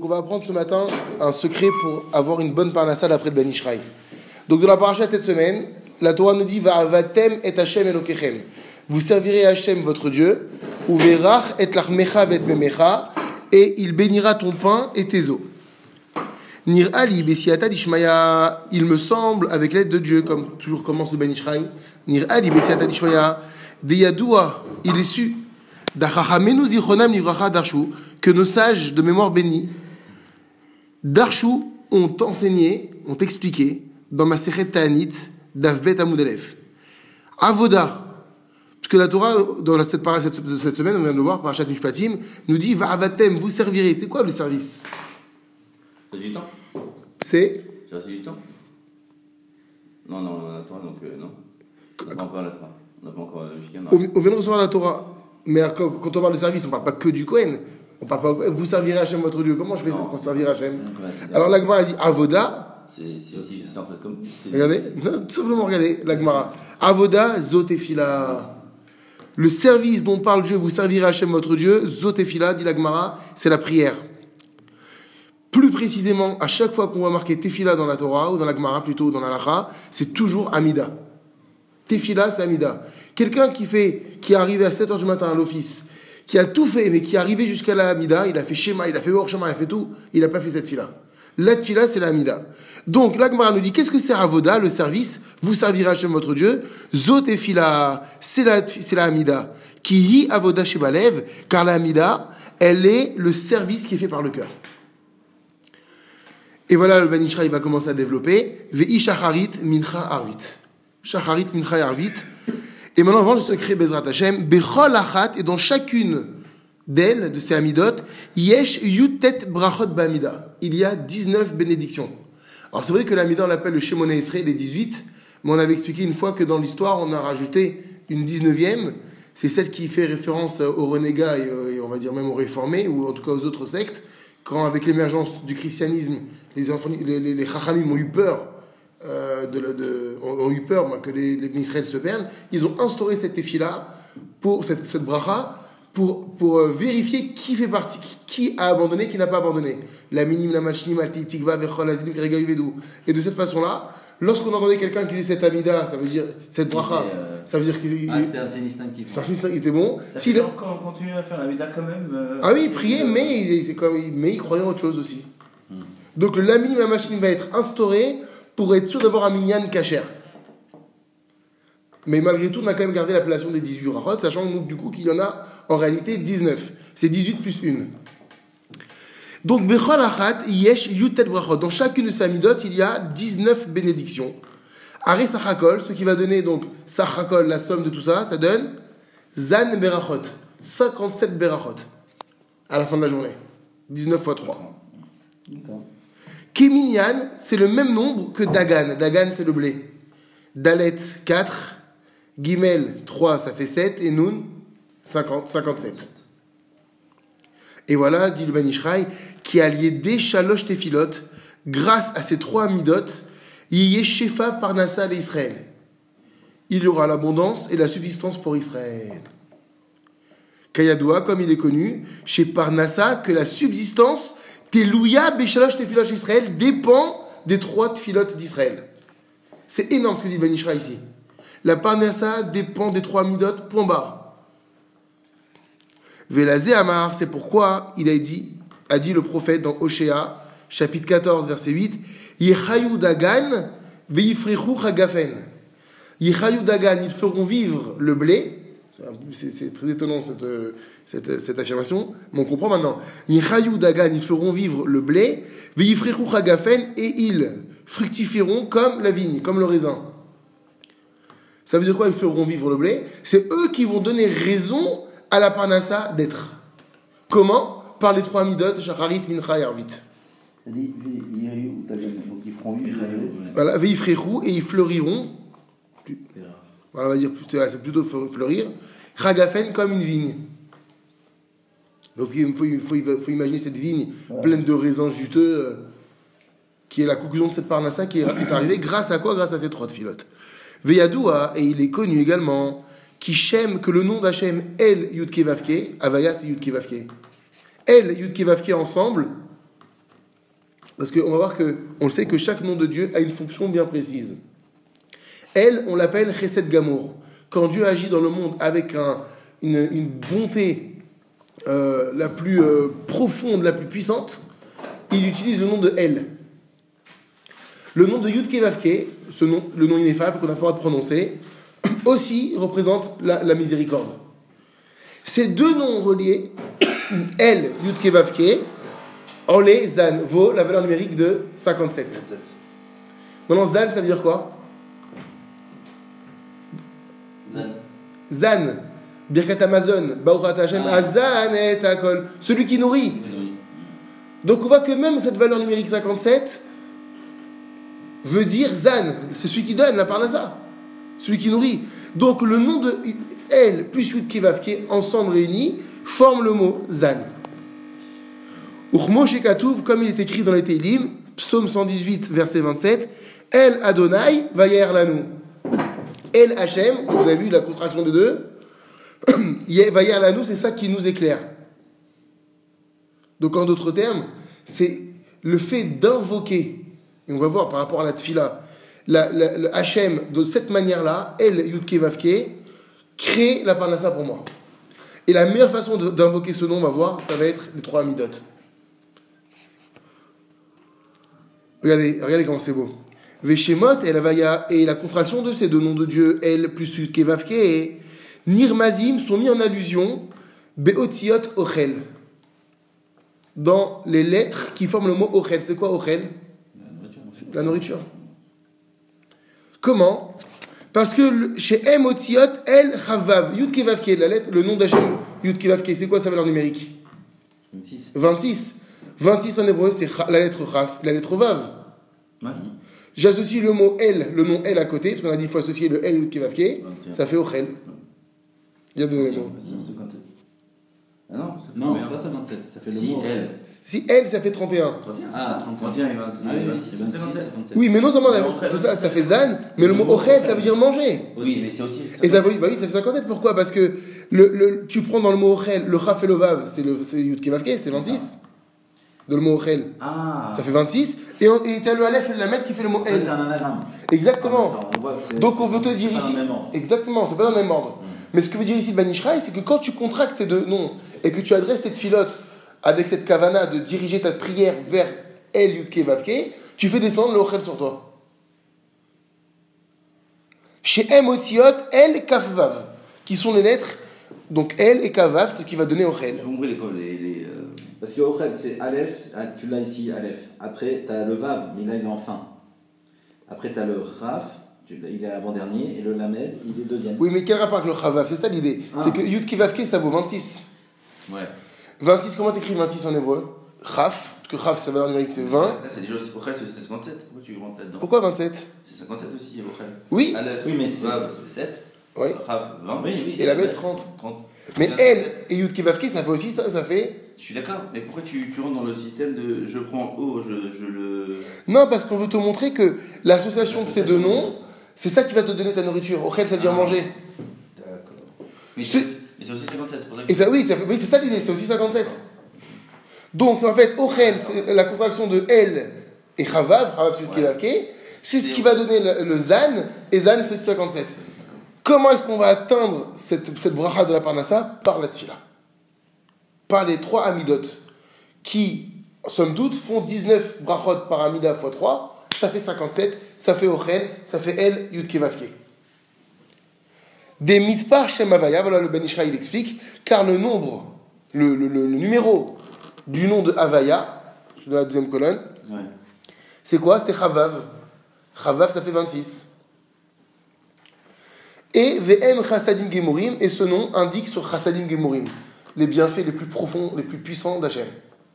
Donc on va apprendre ce matin un secret pour avoir une bonne parnassa d'après le Ben Ishraï. Donc dans la paracha de cette semaine, la Torah nous dit Va'avatem et Hashem Elokechem. Vous servirez Hashem votre Dieu, ou verach et lachmecha vet memecha, et il bénira ton pain et tes eaux. Nir'ali besiata dishmaya, il me semble, avec l'aide de Dieu, comme toujours commence le Ben Ishraï, Nir'ali besiata dishmaya, deyadoua, il est su, dachachamenu zichronam livracha darshu, que nos sages de mémoire bénis, darshu, ont enseigné, ont expliqué, dans ma Masechet Ta'anit, d'Avbet Amud Aleph. Avoda, parce que la Torah, dans cette semaine, on vient de le voir, Parashat Mishpatim, nous dit Va'avatem, vous servirez. C'est quoi le service? C'est du temps. C'est du temps. Non, la Torah, donc non. On n'a pas encore la Torah. On n'a pas encore on vient de recevoir la Torah. Mais quand on parle de service, on ne parle pas que du Kohen. On parle pas, vous servirez Hachem votre Dieu. Comment je fais ça pour servir Hachem? Alors la Gemara dit Avoda. C'est en fait comme. Regardez, non, tout simplement regardez la Gemara. Avoda zotefila. Le service dont parle Dieu, vous servirez Hachem votre Dieu, zotefila, dit la Gemara, c'est la prière. Plus précisément, à chaque fois qu'on va marquer tefila dans la Torah, ou dans la Gemara plutôt, dans la Lacha, c'est toujours Amida. Tefila, c'est Amida. Quelqu'un qui est arrivé à 7h du matin à l'office, qui a tout fait, mais qui est arrivé jusqu'à la Amida, il a fait Shema, il a fait Or Shema, il a fait tout, il n'a pas fait cette fila. La tefila, c'est la Amida. Donc, la Gemara nous dit, qu'est-ce que c'est Avoda, le service? Vous servirez Hachem votre Dieu. Zot tefila, c'est la Amida. Ki hi Avoda shebalev, car la Amida, elle est le service qui est fait par le cœur. Et voilà, le Ben Ishraï va commencer à développer. Ve'i shacharit mincha arvit. Shacharit mincha arvit. Et maintenant, on va voir le secret Bezrat Hashem. Bechol achat, et dans chacune d'elles, de ces amidot, yesh yutet brachot ba'amida. Il y a 19 bénédictions. Alors c'est vrai que l'amida, on l'appelle le Shemoneh Esrei, les 18, mais on avait expliqué une fois que dans l'histoire, on a rajouté une 19e. C'est celle qui fait référence aux renégats et on va dire même aux réformés, ou en tout cas aux autres sectes. Quand avec l'émergence du christianisme, les chachamim ont eu peur, que les Israël se perdent, ils ont instauré cette tefila, pour cette bracha, pour vérifier qui fait partie, qui a abandonné, qui n'a pas abandonné. La minim, la malchinim, alti, tikva, vechol, azilim, keregaï, vedou. Et de cette façon-là, lorsqu'on entendait quelqu'un qui disait cette amida, ça veut dire cette bracha, ça veut dire qu'il c'était assez instinctif. C'est instinctif, il était bon. Si quand on continue à faire l'amida quand même. Ah oui, il priait, mais il croyait en autre chose aussi. Donc le laminim, la machine va être instauré pour être sûr d'avoir un minyan kasher. Mais malgré tout, on a quand même gardé l'appellation des 18 brachot, sachant du coup qu'il y en a en réalité 19. C'est 18 plus 1. Donc, bechol achat, yesh yutet brachot. Dans chacune de ces amidot, il y a 19 bénédictions. Aré sachakol, ce qui va donner donc sachakol, la somme de tout ça, ça donne zan berachot, 57 berachot à la fin de la journée. 19 fois 3. Keminyan, c'est le même nombre que Dagan. Dagan, c'est le blé. Dalet, 4. Gimel, 3, ça fait 7. Et Nun, 57. Et voilà, dit le Ben Ishraï, qui a lié des shalosh tefilot, grâce à ces 3 amidot, yeshefa parnassa l'Israël. Il y aura l'abondance et la subsistance pour Israël. Kayadoua, comme il est connu, chez Parnassa, que la subsistance, telouya beshalosh tefilot Israël, dépend des 3 tefilot d'Israël. C'est énorme ce que dit le Ben Ishraï ici. La Parnassa dépend des 3 midot, point barre. Velazé Amar, c'est pourquoi il a dit le prophète dans Oshéa, chapitre 14, verset 8, Yechayou Dagan, veifrechu chagafen. Yechayou Dagan, ils feront vivre le blé. C'est très étonnant cette affirmation, mais on comprend maintenant. Yechayou Dagan, ils feront vivre le blé, veifrechu chagafen, et ils fructifieront comme la vigne, comme le raisin. Ça veut dire quoi, ils feront vivre le blé? C'est eux qui vont donner raison à la parnassa d'être. Comment? Par les 3 midot, shacharit, mincha et arvit. Donc ils feront vivre. Voilà, veifrechu, et ils fleuriront. Voilà, on va dire, c'est plutôt fleurir. Chagafen, comme une vigne. Donc il faut imaginer cette vigne pleine de raisins juteux, qui est la conclusion de cette parnassa qui est arrivée grâce à quoi? Grâce à ces 3 filotes. Veyadoua, et il est connu également, Kishem, que le nom d'Hachem, El Yudke Vavke, Avaya c'est Yudke Vavke. El Yudke Vavke ensemble, Parce qu'on va voir on sait que chaque nom de Dieu a une fonction bien précise. Elle, on l'appelle Chesed Gamour. Quand Dieu agit dans le monde avec une bonté la plus profonde, la plus puissante, il utilise le nom de Elle. Le nom de Yud-Ke Vav-Ke, le nom ineffable qu'on n'a pas le droit de prononcer, aussi représente la miséricorde. Ces deux noms reliés, El, Yud-Ke Vav-Ke, Olé, Zan, vaut la valeur numérique de 57. Maintenant, Zan, ça veut dire quoi? Zan, Birkat Amazon, Baruch Hashem, Azan et Akol, celui qui nourrit. Donc on voit que même cette valeur numérique 57 veut dire Zan, c'est celui qui donne la parnassa, celui qui nourrit. Donc le nom de El plus Yud-Ke Vav-Ke ensemble réunis forment le mot Zan. Uchmo Shekatouv, comme il est écrit dans les Teilim, psaume 118, verset 27, El Adonai Vayer Lanu. El Hashem, vous avez vu la contraction de deux, Vayer Lanu, c'est ça qui nous éclaire. Donc en d'autres termes, c'est le fait d'invoquer, et on va voir par rapport à la tfila, le Hashem, de cette manière-là, El Yud-Ke Vav-Ke, crée la parnassa pour moi. Et la meilleure façon d'invoquer ce nom, on va voir, ça va être les 3 amidot. Regardez comment c'est beau. Veshemot, et la contraction de ces deux noms de Dieu, El plus Yud-Ke Vav-Ke, Nirmazim, sont mis en allusion, Beotiot Ochel, dans les lettres qui forment le mot Ochel. C'est quoi Ochel? C'est la nourriture. Comment? Parce que chez M Otiot, El Chavav, Yud-Ke Vav-Ke, le nom d'Hachem, Yud-Ke Vav-Ke, c'est quoi sa valeur numérique? 26. 26 en hébreu, c'est la lettre Chaf, la lettre Vav. Ouais. J'associe le mot El, le nom El à côté, parce qu'on a dit qu'il faut associer le El Yud-Ke Vav-Ke, ça fait Ochel. Il y a deux éléments. Ah non, non, pas 57, ça fait le mot Elle. Si Elle, ça fait 31. 31 et 26. Oui, mais non seulement c'est ça fait Zan, mais le mot Ochel, ça veut dire manger. Oui, mais c'est aussi. Et ça, oui, ça fait 57. Pourquoi? Parce que tu prends dans le mot Ochel, le Chaf et le Vav, c'est Yud-Ke Vav-Ke, c'est 26. De le mot Ochel. Ça fait 26. Et tu as le Aleph et le Lamed qui fait le mot El. C'est un anagramme. Exactement. Donc on veut te dire pas ici. dans le même ordre. Exactement, c'est pas dans le même ordre. Mais ce que veut dire ici Ben Ishraï, c'est que quand tu contractes ces deux noms et que tu adresses cette filote avec cette kavana de diriger ta prière vers El Yud-Ke Vav-Ke, tu fais descendre le Ochel sur toi. Chez M Otiot, El Kaf Vav, qui sont les lettres, donc El et Kaf Vav, ce qui va donner Ochel. J'ai compris Parce que Ochel, c'est Aleph, tu l'as ici, Aleph. Après, tu as le Vav, mais là, il est en fin. Après, tu as le Chaf, il est avant-dernier, et le Lamed, il est deuxième. Oui, mais quel rapport avec le Chavav? C'est ça l'idée. C'est que Yud-Ke Vav-Ke, ça vaut 26. Ouais. 26, comment t'écris 26 en hébreu? Chaf, parce que Chaf, sa valeur numérique, c'est 20. Là, c'est déjà aussi Ochel, c'est 57. Pourquoi tu rentres là-dedans? Pourquoi 27? C'est 57 aussi, Ochel. Oui. Oui, mais c'est. Vav, c'est 7. Oui. Chaf, 20. Oui. Et la bête 30. 30. Mais El et Yud-Ke Vav-Ke, ça fait aussi ça, ça fait... Je suis d'accord, mais pourquoi tu rentres dans le système de je prends haut, je le. Non, parce qu'on veut te montrer que l'association de ces deux noms, c'est ça qui va te donner ta nourriture. Ochel, ça veut dire manger. D'accord. Mais C'est- c'est aussi 57, c'est pour ça que. Et ça, oui, c'est ça l'idée, c'est aussi 57. Donc, en fait, Ochel, c'est la contraction de El et Chavav, Chavav Yud-Ke Vav-Ke, c'est ce qui va donner le Zan, et Zan, c'est 57. Comment est-ce qu'on va atteindre cette bracha de la Parnassa? Par la Tfila. Par les 3 amidot, qui, somme toute, font 19 brachot par amida x 3, ça fait 57, ça fait Ochel, ça fait El, Yud-Ke Vav-Ke. Des mitzpar Shem Havaya, voilà le Ben Ishraï, il explique, car le nombre, le numéro du nom de Havaya, je suis dans la deuxième colonne, Ouais. c'est quoi? C'est Chavav. Chavav, ça fait 26. Et VM Chassadim Gemurim, et ce nom indique sur Chassadim Gemurim, les bienfaits les plus profonds, les plus puissants d'Hachem.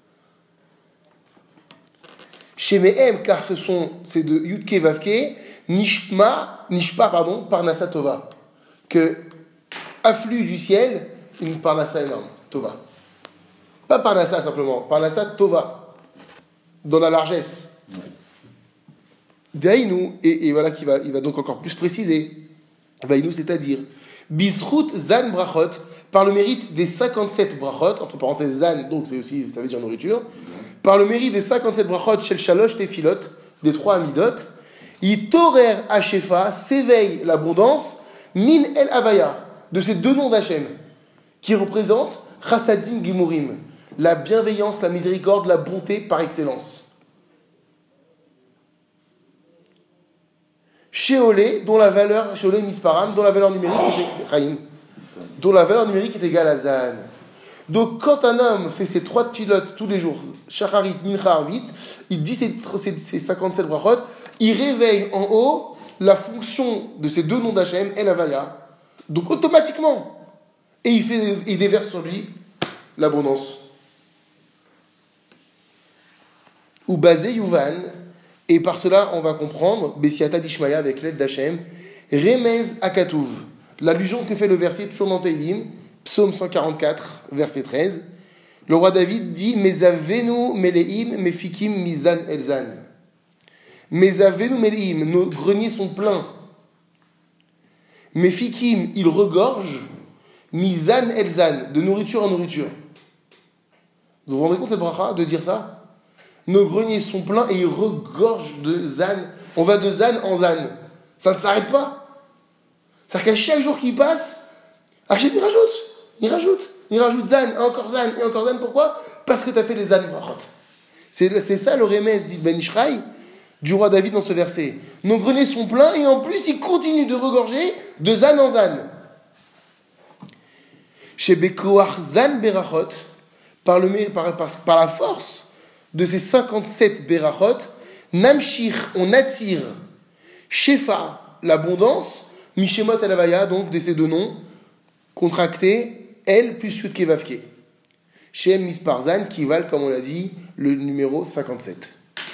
Chez Mehem, car c'est de Yud-Ke Vav-Ke, Nishpa, Parnassa Tova, que afflue du ciel une Parnassa énorme, Tova. Pas Parnassa simplement, Parnassa Tova, dans la largesse. Daïnou, et voilà qu'il va donc encore plus préciser. Daïnou, c'est-à-dire Bisrout Zan Brachot, par le mérite des 57 brachot, entre parenthèses Zan, donc c'est aussi, ça veut dire nourriture, par le mérite des 57 brachot shel shalosh tefilot, des 3 amidot, Yitorer Hashefa, s'éveille l'abondance, min el Havaya, de ces 2 noms d'Hachem, qui représentent Chassadim Gimurim, la bienveillance, la miséricorde, la bonté par excellence. Sheolé, dont la valeur, Sheolé Misparam, dont la valeur numérique est Chaim, dont la valeur numérique est égale à Zan. Donc, quand un homme fait ses 3 tfilotes tous les jours, Shacharit, Mincha, Arvit, il dit ses 57 brachot, il réveille en haut la fonction de ces 2 noms d'Hachem, El Havaya. Donc, automatiquement, et il déverse sur lui l'abondance. Ou basé Yuvan, et par cela, on va comprendre, Bessiata d'Ishmaïa avec l'aide d'Hachem, Remez Akatouv, l'allusion que fait le verset, toujours dans Tehillim, Psaume 144, verset 13. Le roi David dit Mezavenu meleim mefikim mizan elzan. Mezavenu meleim, nos greniers sont pleins. Mefikim, ils regorgent. Mizan elzan, de nourriture en nourriture. Vous vous rendez compte cette bracha de dire ça? Nos greniers sont pleins et ils regorgent de zan. On va de zan en zan. Ça ne s'arrête pas. C'est-à-dire qu'à chaque jour qui passe, Hachem il rajoute zan, et encore zan. Pourquoi? Parce que tu as fait les zan brachot. C'est ça le remez, dit Ben Ishraï, du roi David dans ce verset. Nos greniers sont pleins et en plus ils continuent de regorger de zan en zan. Chez Bekoach zan berachot, par la force de ces 57 berachot, namshir, on attire shefa, l'abondance, mishemot el havaya, donc de ces 2 noms, contractés, El plus Yud Kevavke. Shem Mispar Zan, qui valent, comme on l'a dit, le numéro 57.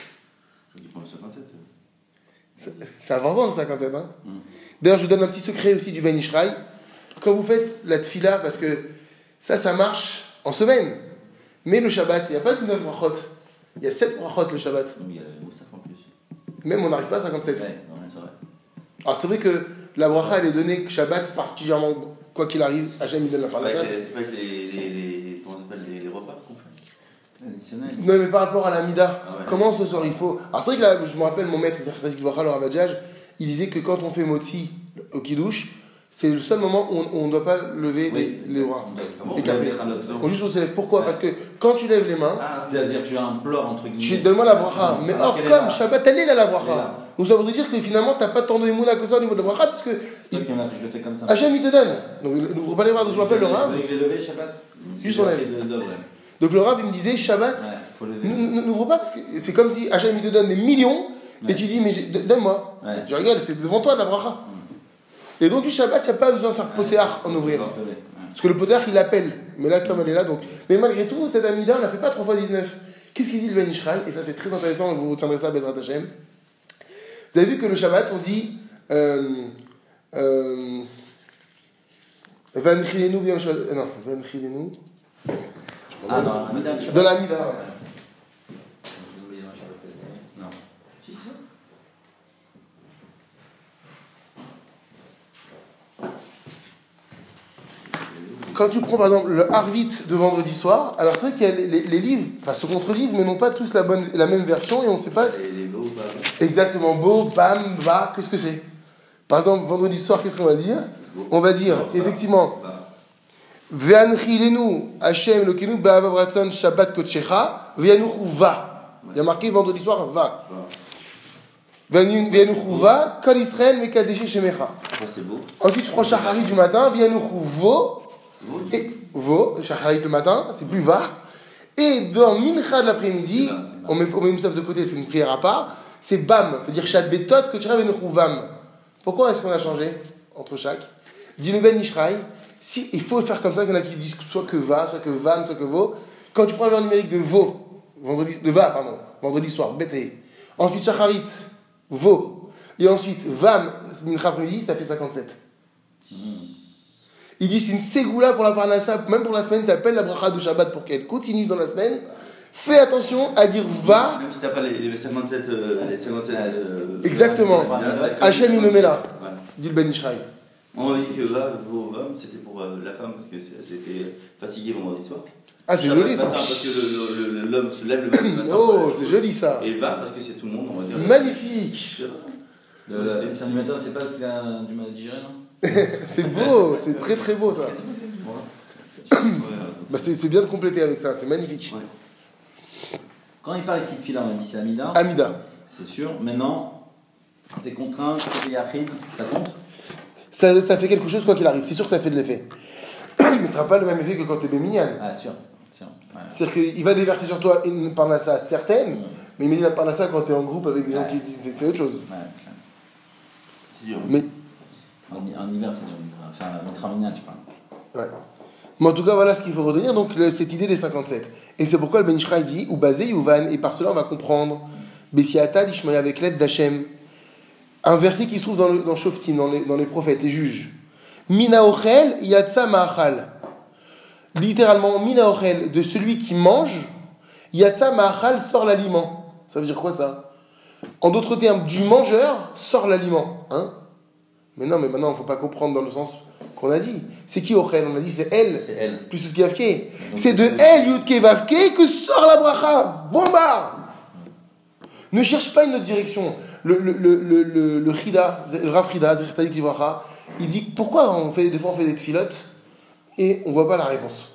C'est important le 57, hein. D'ailleurs, je vous donne un petit secret aussi du Ben Ishraï. Quand vous faites la tfila, parce que ça marche en semaine. Mais le Shabbat, il n'y a pas 19 brachot. Il y a 7 brachot le Shabbat. Il y a le Moussaf en plus. Même on n'arrive pas à 57. Ouais, c'est vrai. Alors c'est vrai que la bracha, elle est donnée Shabbat particulièrement. Quoi qu'il arrive, Hachem il donne la parnassa. C'est pas comment ça s'appelle, les repas qu'on fait additionnels. Non, mais par rapport à la Mida, Ah ouais. comment ce soir il faut. Alors c'est vrai que là, je me rappelle mon maître, le Ravadjaj, il disait que quand on fait Motzi au Kiddush, c'est le seul moment où on ne doit pas lever les bras. On juste on se lève. Pourquoi? Parce que quand tu lèves les mains, c'est-à-dire que tu implores entre guillemets. donne-moi la bracha. Mais or, comme Shabbat, elle est là la bracha. Donc ça voudrait dire que finalement, tu n'as pas tant de mouna que ça au niveau de la bracha, parce que C'est toi qui en as, je le fais comme ça. Hachem il te donne. Donc n'ouvre pas les bras, donc je m'appelle le Rav. Vous voulez que je l'ai levé Shabbat? Juste on lève. Donc le Rav il me disait Shabbat, Ouais, faut lever. n'ouvre pas, parce que c'est comme si Hachem il te donne des millions, et tu dis, mais donne-moi. Ouais. Tu regardes, c'est devant toi la bracha. Et donc du Shabbat, il n'y a pas besoin de faire potéar en ouvrir. Parce que le potéar, il appelle. Mais là, comme elle est là, donc. Mais malgré tout, cette amida, on ne la fait pas 3 fois 19. Qu'est-ce qu'il dit le Ben Ishraï? Et ça, c'est très intéressant, vous retiendrez ça, Bezrat Hashem. Vous avez vu que le Shabbat, on dit Vanchilenu bien Shabbat. Non, Vanchilenu. Ah non, Amida. De l'amida, ouais. Non. Si, si. Quand tu prends par exemple le Harvit de vendredi soir, alors c'est vrai qu'il y a les livres se contredisent, mais n'ont pas tous la même version et on ne sait pas Les beaux, bah, exactement. Bo, bam, va, qu'est-ce que c'est? Par exemple, vendredi soir, qu'est-ce qu'on va dire? On va dire, effectivement, Ve'anchilenu Hashem Elokeinu be'avav ratzon Shabbat kodshecha ve'yanuchu va. Il y a marqué vendredi soir, va. Ve'yanuchu va, kol Israël mekadeshi shemecha. c'est beau. Ensuite, je prends Shacharit du matin, ve'yanuchu vo. Et vo, Shacharit le matin, c'est plus va. Et dans Mincha de l'après-midi, on met Moussaf de côté, c'est une prière à part, c'est bam, ça veut dire Shabbetot, que tu rêves et vam. Pourquoi est-ce qu'on a changé entre chaque? Dit le Ben Ishraï, si, il faut faire comme ça, qu'il y en a qui disent soit que va, soit que vam, soit que vo. Quand tu prends le verbe numérique de vo, vendredi soir, bêté. Ensuite Shacharit, vo. Et ensuite vam, Mincha après-midi, ça fait 57. Il dit c'est une ségoula pour la parnassa, même pour la semaine, tu appelles la bracha de Shabbat pour qu'elle continue dans la semaine. Fais attention à dire va. Même si tu n'as pas les 57. Exactement. Hachem il le met là, Voilà. dit le Ben Ishraï. On m'a dit que va, c'était pour la femme parce que c'était fatigué vendredi soir. Ah, c'est joli ça. Parce que l'homme se lève le matin. Oh, c'est joli ça. Et le vin parce que c'est tout le monde, on va dire. Magnifique. Le samedi matin, c'est pas parce qu'il a du mal à digérer, non? C'est beau, c'est très très beau ça. Ouais. Bah, c'est bien de compléter avec ça, c'est magnifique. Ouais. Quand il parle ici de fila, on a dit c'est Amida. Amida. C'est sûr. Maintenant, t'es contraint, c'est Yachid, ça compte? Ça fait quelque chose quoi qu'il arrive, c'est sûr que ça fait de l'effet. Mais ce sera pas le même effet que quand t'es bémignan. Ah, sûr. Ouais. C'est-à-dire qu'il va déverser sur toi une parnassa certaine, mais il met la parnassa quand t'es en groupe avec des gens qui. C'est autre chose. Ouais. C'est dur. Mais, En hiver, c'est dur. Enfin, notre Aminat, je parle. ouais. Mais en tout cas, voilà ce qu'il faut retenir, donc cette idée des 57. Et c'est pourquoi le Ben Ishraï dit, ou basé Youvan, et par cela on va comprendre, Bessiata d'Ishmaï avec l'aide d'Hachem, un verset qui se trouve dans Shoftim, dans les prophètes, les juges. Mina ochel yatsa ma'achal. Littéralement, mina ochel, de celui qui mange, yatsa ma'achal sort l'aliment. Ça veut dire quoi ça? En d'autres termes, du mangeur sort l'aliment. Hein? Mais non, mais maintenant, il ne faut pas comprendre dans le sens qu'on a dit. C'est qui ochel? On a dit c'est elle. C'est elle. Plus Yudke Vavke. C'est de elle, Yudke Vavke, que sort la bracha. Bombard! Ne cherche pas une autre direction. Le Chida, le Rav Chida, Zertadik Livracha, il dit pourquoi des fois on fait des tfilotes et on ne voit pas la réponse.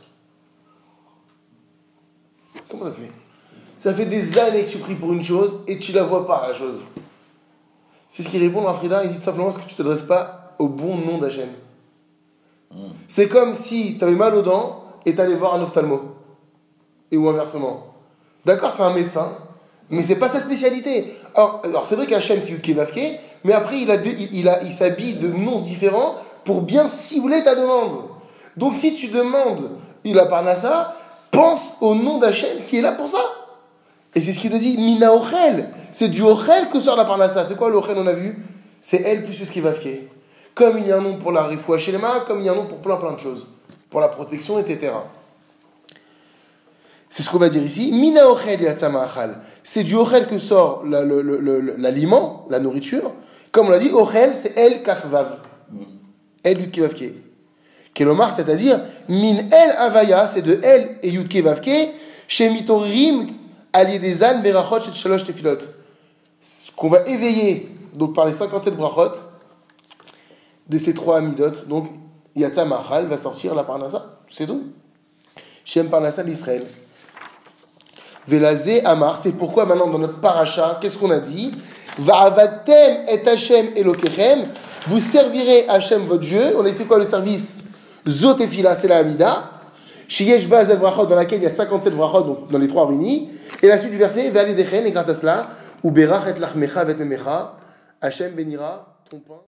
Comment ça se fait? Ça fait des années que tu pries pour une chose et tu ne la vois pas, la chose. C'est ce qu'il répond, le Rav Chida, il dit tout simplement parce que tu ne t'adresses pas au bon nom d'Hachem. C'est comme si tu avais mal aux dents et tu allais voir un ophtalmo. Ou inversement. D'accord, c'est un médecin. Mais c'est pas sa spécialité. Alors c'est vrai qu'Hachem c'est Yudke Vavke, mais après il s'habille de noms différents pour bien cibler ta demande. Donc si tu demandes il a parnassa, pense au nom d'Hachem qui est là pour ça. Et c'est ce qu'il te dit, Mina Ochel. C'est du Ochel que sort la parnassa. C'est quoi l'Ochel on a vu? C'est elle plus Yudke Vavke. Comme il y a un nom pour la Refoua Shelema, comme il y a un nom pour plein de choses. Pour la protection, etc. C'est ce qu'on va dire ici. Mina ochel yatsa ma'achal. C'est du ochel que sort l'aliment, la nourriture. Comme on l'a dit, ochel, c'est el kafvav. El yudke vavke. Kelomar, c'est-à-dire, min el avaya, c'est de el et yudke vavke, chez mitorim, allié des ânes, berachot, chez shalosh tefilot. Ce qu'on va éveiller, donc par les 57 brachot, de ces trois amidot, donc yatsa ma'achal va sortir la parnassa. C'est tout. Shem parnassa d'Israël. Velazé Amar, c'est pourquoi maintenant dans notre paracha, qu'est-ce qu'on a dit? Va'avatem et Hashem Elokechem, vous servirez Hashem votre Dieu. On a dit quoi le service? Zot et Fila, c'est la Hamida. Sheyesh Baz el Brachot, dans laquelle il y a 57 brachot, donc dans les trois réunis. Et la suite du verset, Ve'alidechen, et grâce à cela, ou Berach et Lachmecha vet Memecha, Hashem bénira ton pain.